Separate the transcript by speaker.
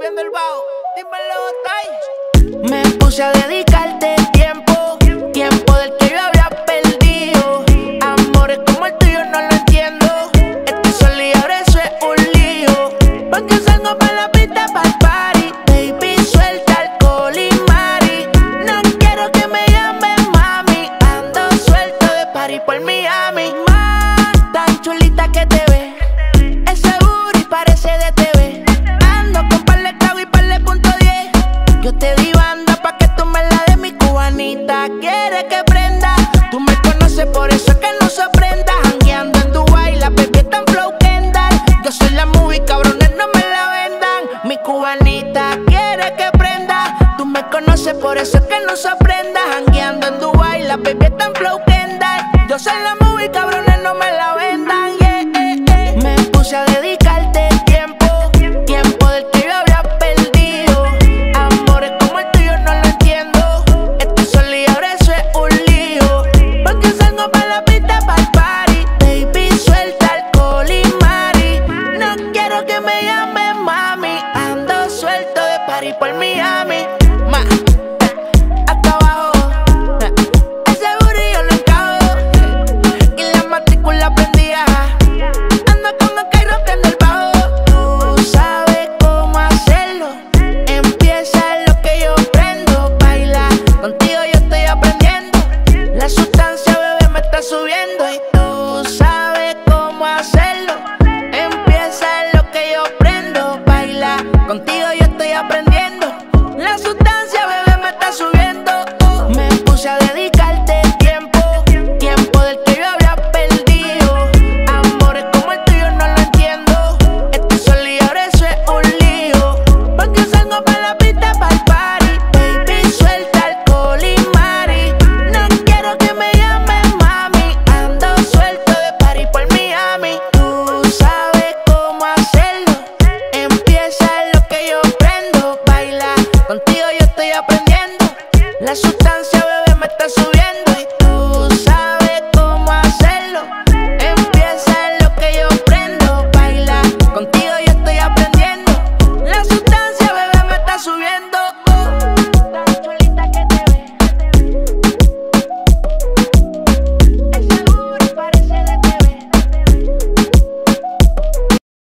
Speaker 1: rompiendo el bajo. Dímelo, Tai.
Speaker 2: Me puse a dedicarte tiempo, tiempo del que yo había perdido. Amores como el tuyo no lo entiendo. Estoy sola y ahora eso es un lío. Porque salgo para la pista, para el party. Baby, suelta alcohol y mari. No quiero que me llamen mami. Ando suelto de party por Miami. Más tan chulita que te ves. Ese booty parece de TV. Ando con par de trago y par de .10. Yo te di banda pa' que tú me la des. Mi cubanita quiere que prenda. Tú me conoces, por eso es que no se prenda. Jangueando en Dubai, la baby es tan flow Kendall. Yo soy la movie, cabrones, no me la vendan. Mi cubanita quiere que prenda. Tú me conoces, por eso es que no se prenda. Jangueando en Dubai, la baby es tan flow Kendall. Yo soy la movie, cabrones, no me la vendan. Me puse a dedicarte tiempo, tiempo del que yo había perdido. Amores como el tuyo no lo entiendo. Estoy sola y ahora eso es un lío. Porque salgo para la pista, para el party. Baby, suelta alcohol y mari. No quiero que me llamen mami. Ando suelto de party por Miami. Hasta abajo. Ese booty yo lo encajo. Y la matrícula prendía. Ando con el carro rompiendo el bajo. Tú sabes cómo hacerlo. Empieza lo que yo prendo. Baila, contigo yo estoy aprendiendo. La sustancia, bebé, me está subiendo. Y tú sabes cómo hacerlo. Empieza lo que yo prendo. Baila, contigo yo estoy aprendiendo. La sustancia, bebé, me está subiendo. Me puse a dedicarte tiempo, tiempo del que yo había perdido. Amores como el tuyo no lo entiendo. Estoy sola y ahora eso es un lío. Porque salgo para la pista, para el party. Baby, suelta alcohol y mari. No quiero que me llamen mami. Ando suelto de party por Miami. Tú sabes cómo hacerlo. Empieza lo que yo prendo. Baila, contigo yo estoy aprendiendo. La sustancia, bebé, me está subiendo. Y tú sabes